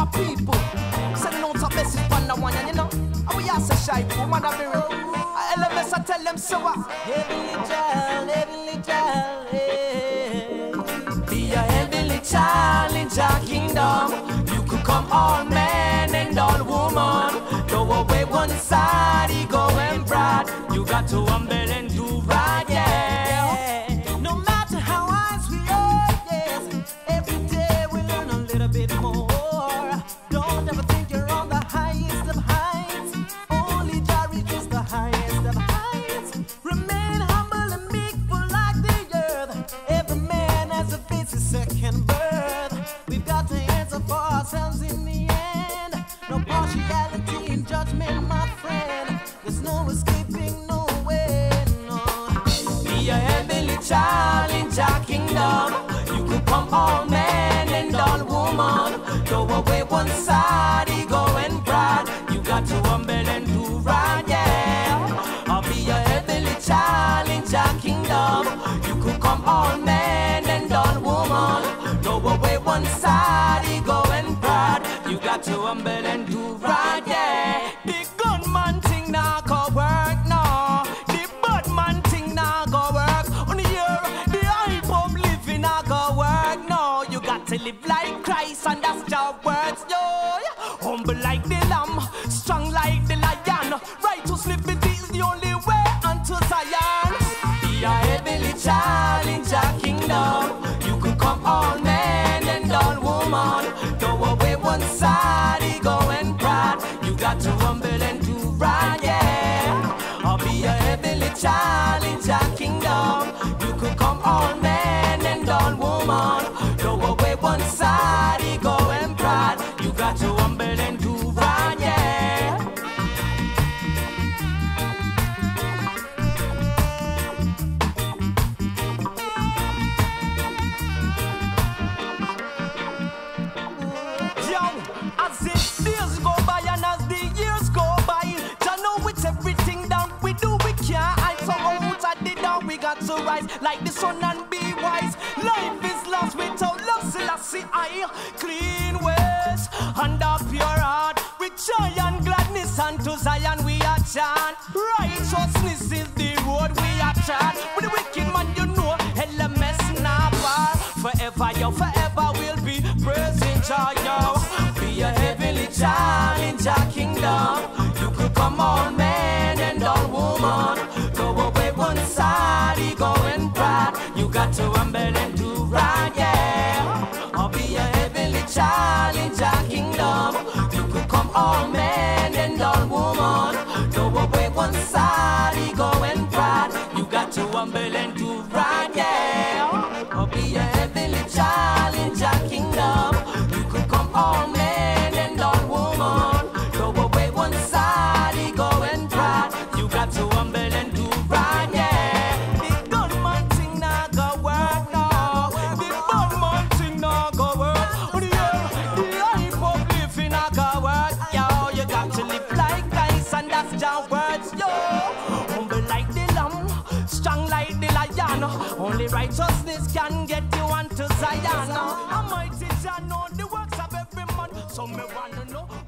people. Sending out a message from the one, and you know, and we are so shy, man, I'm real. LMS, I tell them so. Heavenly child, hey. Be a heavenly child in your kingdom. You could come all man and all woman. Go away one side, ego and pride. You got to humble and do right, yeah. No matter how wise we are, yes, every day we learn a little bit more. Don't ever think you're on the highest of heights. Only Jah reaches the highest of heights. Remain humble and meek for like the earth. Every man has to face his second birth. We've got to answer for ourselves in the end. No partiality in judgment, my friend. There's no escaping, no way, no. Be a heavenly child in Jah kingdom. You could come all man and all woman. Go away one side, ego and pride. You got to humble and do right, yeah. I'll be a heavenly child in Jah kingdom. You could come all man and all woman. Go away one side, ego and pride. You got to humble and do right, yeah. The gunman thing now go work, no. The badman thing now go work. On the year, the hype of living now go work, no. You got to live like Christ and that's your words, yo. Humble like the lamb, strong like the lion. Righteous liberty is the only way unto Zion. Be a heavenly child in Jah kingdom. You could come all man and all woman. Go away one side, ego and pride. You got to humble and do right, yeah. I'll be a heavenly child in Jah kingdom. You could come all man and all woman. Go away one side, ego and pride. You got to humble and do right, yeah. Yo, as the days go by and as the years go by, Jah know it's everything that we do, we can't hide. So out at the down, we got to rise like the sun and be wise. Life is lost without love, Selassie I. Clean ways and a pure heart, with joy and gladness unto Zion we are chant. Righteousness is the road we are chant. With the wicked man you know, LMS never. Forever yo, forever will be praising Jah yo. Be a heavenly child in Jah kingdom. You could come all man and all woman. Go away one side, ego and pride. You got to humble and do right, yeah. I'll be a heavenly child in Jah kingdom. You could come all man and all woman. Go away one side, ego and pride. You got to humble and do right, yeah. I'll be a heavenly child in Jah kingdom. You could come all man and all woman. Go away one side, ego and pride. You got to humble and do right, yeah. The gunman thing now go work, no. The badman thing now go work. Oh, yeah, the hype of living now go work, yo. You got to live like Christ and that's your words, yo. Humble like the lamb, strong like the lion. Only righteousness can get you unto Zion. Almighty Jah know the works of every man. So me wanna know